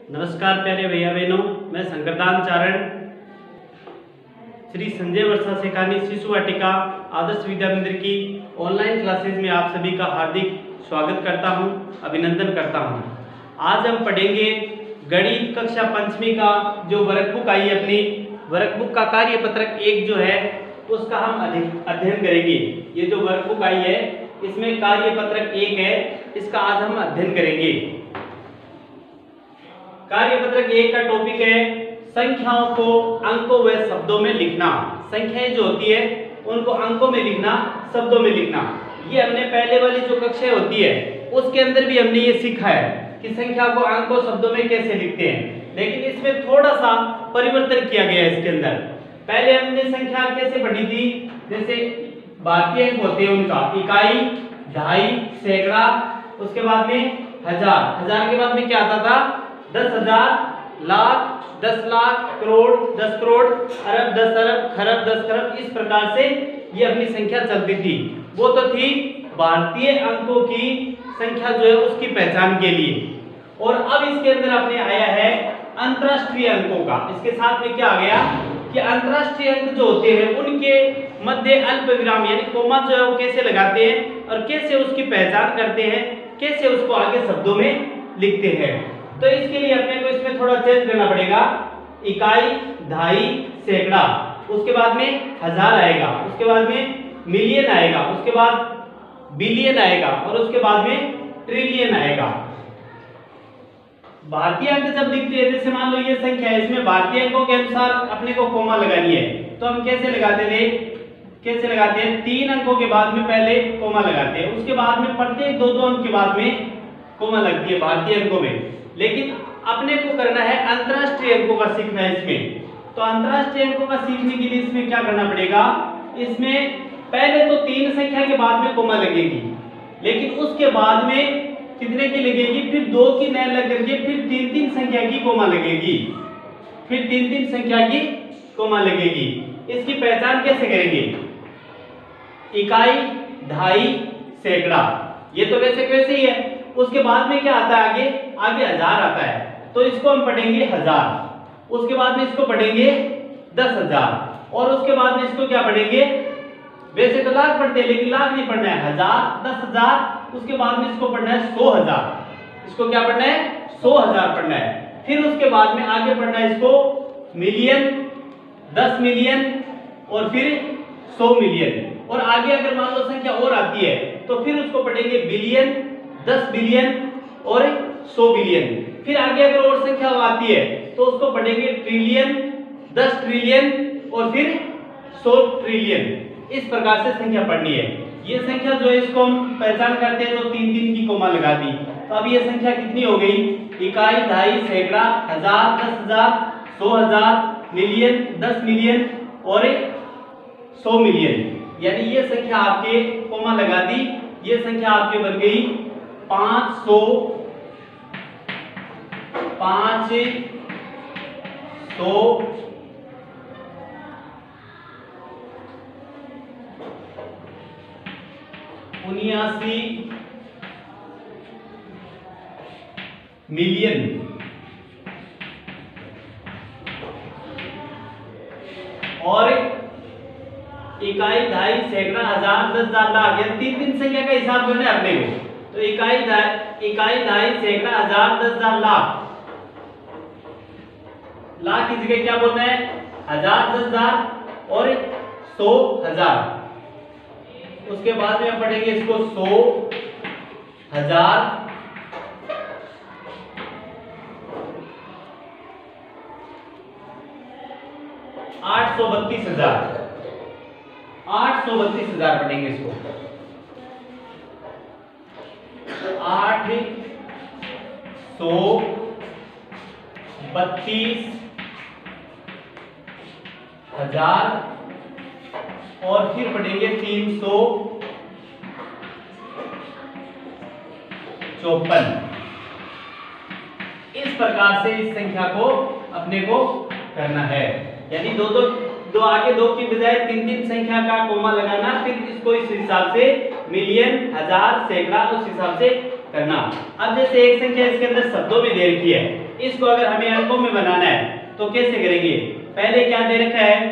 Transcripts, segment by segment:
नमस्कार प्यारे भैया बहनों, मैं शंकरदान चारण श्री संजय वर्षा सेखानी शिशु वाटिका आदर्श विद्या मंदिर की ऑनलाइन क्लासेज में आप सभी का हार्दिक स्वागत करता हूं, अभिनंदन करता हूं। आज हम पढ़ेंगे गणित कक्षा पंचमी का जो वर्कबुक आई है, अपनी वर्कबुक का कार्यपत्रक 1 जो है उसका हम अध्ययन करेंगे। ये जो वर्कबुक आई है इसमें कार्यपत्रक 1 है, इसका आज हम अध्ययन करेंगे। कार्यपत्रक 1 का टॉपिक है संख्याओं को अंकों व शब्दों में लिखना। संख्याएं जो होती है उनको अंकों में लिखना, शब्दों में लिखना। ये हमने पहले वाली जो कक्षा होती है उसके अंदर भी हमने ये सीखा है कि संख्या को अंकों शब्दों में कैसे लिखते हैं, लेकिन इसमें थोड़ा सा परिवर्तन किया गया है। इसके अंदर पहले हमने संख्या कैसे पढ़ी थी, जैसे भारतीय अंक होते हैं उनका इकाई, दहाई, सैकड़ा, उसके बाद में हजार, हजार के बाद में क्या आता था 10,000, लाख, 10 लाख, करोड़, 10 करोड़, अरब, 10 अरब, खरब, 10 खरब। इस प्रकार से ये अपनी संख्या चलती थी। वो तो थी भारतीय अंकों की संख्या जो है उसकी पहचान के लिए। और अब इसके अंदर अपने आया है अंतरराष्ट्रीय अंकों का। इसके साथ में क्या आ गया कि अंतरराष्ट्रीय अंक जो होते हैं उनके मध्य अल्प विराम यानी कोमा जो है वो कैसे लगाते हैं और कैसे उसकी पहचान करते हैं, कैसे उसको आगे शब्दों में लिखते हैं। तो इसके लिए अपने को इसमें थोड़ा चेंज करना पड़ेगा। इकाई, दहाई, सैकड़ा, उसके बाद में हजार आएगा, उसके बाद में मिलियन आएगा, उसके बाद बिलियन आएगा और उसके बाद में ट्रिलियन आएगा। भारतीय अंक जब लिखते हैं, जैसे मान लो ये संख्या है, इसमें भारतीय अंकों के अनुसार अपने को कोमा लगानी है, तो हम कैसे लगाते थे, कैसे लगाते हैं 3 अंकों के बाद में पहले कोमा लगाते हैं, उसके बाद में प्रत्येक 2-2 अंक के बाद में कोमा लगती है भारतीय अंकों में। लेकिन अपने को करना है अंतरराष्ट्रीय अंकों का सीखना है इसमें। तो अंतरराष्ट्रीय अंकों का सीखने के लिए इसमें क्या करना पड़ेगा, इसमें पहले तो 3 संख्या के बाद में कोमा लगेगी, लेकिन उसके बाद में कितने की लगेगी, फिर 2 की न लग करके फिर 3-3 संख्या की कोमा लगेगी, फिर 3-3 संख्या की कोमा लगेगी। इसकी पहचान कैसे करेंगे, इकाई, दहाई, सैकड़ा, ये तो वैसे वैसे ही है। उसके बाद में क्या आता है, आगे हजार आता है, तो इसको हम पढ़ेंगे हजार, उसके बाद में इसको पढ़ेंगे 10,000 और उसके बाद में इसको क्या पढ़ेंगे, वैसे तो लाख पढ़ते हैं लेकिन लाख नहीं पढ़ना है, 1000, 10,000, उसके बाद में इसको पढ़ना है 100,000, इसको क्या पढ़ना है 100,000 पढ़ना है। फिर उसके बाद में आगे पढ़ना है इसको मिलियन, 10 मिलियन और फिर 100 मिलियन, और आगे अगर मान लो संख्या और आती है तो फिर उसको पढ़ेंगे बिलियन, 10 बिलियन और 100 बिलियन। फिर आगे अगर और संख्या आती है तो उसको पढ़ेंगे ट्रिलियन, 10 ट्रिलियन और फिर 100 ट्रिलियन। इस प्रकार से संख्या पढ़नी है। ये संख्या जो है इसको हम पहचान करते हैं तो 3-3 की कोमा लगा दी। तो अब ये संख्या कितनी हो गई, इकाई, दहाई, सैकड़ा, हजार, 10,000, 100,000, मिलियन, 10 मिलियन और 100 मिलियन। यानी ये संख्या आपके कोमा लगा दी, ये संख्या आपके बन गई 500, 500, 79 मिलियन और इकाई, दहाई, सैकड़ा, हजार, 10,000, लाख, या 3-3 संख्या का हिसाब करना है अपने को। तो इकाई, दहाई, सैकड़ा, हजार, 10,000, लाख, लाख की जगह क्या बोलना है, हजार, 10,000 और 100,000। उसके बाद में हम पढ़ेंगे इसको 100,000, 832,000, 832,000 पढ़ेंगे इसको, 832,000 और फिर पढ़ेंगे 354। इस प्रकार से इस संख्या को अपने को करना है, यानी दो आगे 2 की बजाय 3-3 संख्या का कोमा लगाना, फिर इसको इस हिसाब से मिलियन, हजार, सैकड़ा उस हिसाब से करना। अब जैसे एक संख्या इसके अंदर शब्दों में दे रखी है, इसको अगर हमें अंकों में बनाना है तो कैसे करेंगे? पहले क्या दे रखा है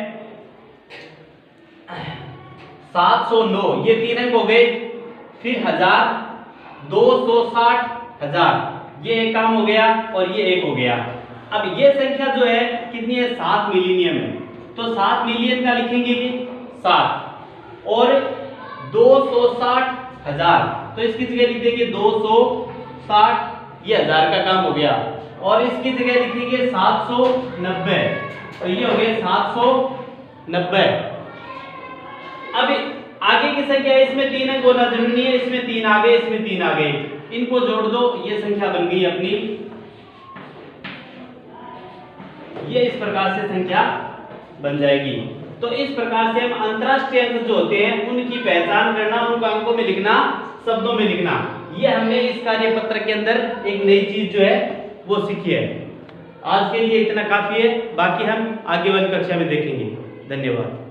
709, ये 3 अंक हो गए, फिर 1000, 260, 1000, ये एक काम हो गया और ये एक हो गया। अब ये संख्या जो है कितनी है? 7 मिलीनियम है, तो 7 मिलियन का लिखेंगे ये 7 और 260,000, तो इसकी जगह लिख देंगे 260, ये 1000 का काम हो गया, और इसकी जगह लिखेंगे 790, तो ये हो गया 790। अब आगे की संख्या इसमें 3 अंक होना जरूरी नहीं है, इसमें 3 आ गए, इसमें 3 आ गए, इनको जोड़ दो, ये संख्या बन गई अपनी, ये इस प्रकार से संख्या बन जाएगी। तो इस प्रकार से हम अंतरराष्ट्रीय अंक जो होते हैं उनकी पहचान करना, उनको अंकों में लिखना, शब्दों में लिखना, ये हमने इस कार्यपत्र के अंदर एक नई चीज जो है वो सीखी है। आज के लिए इतना काफी है, बाकी हम आगे वाली कक्षा में देखेंगे। धन्यवाद।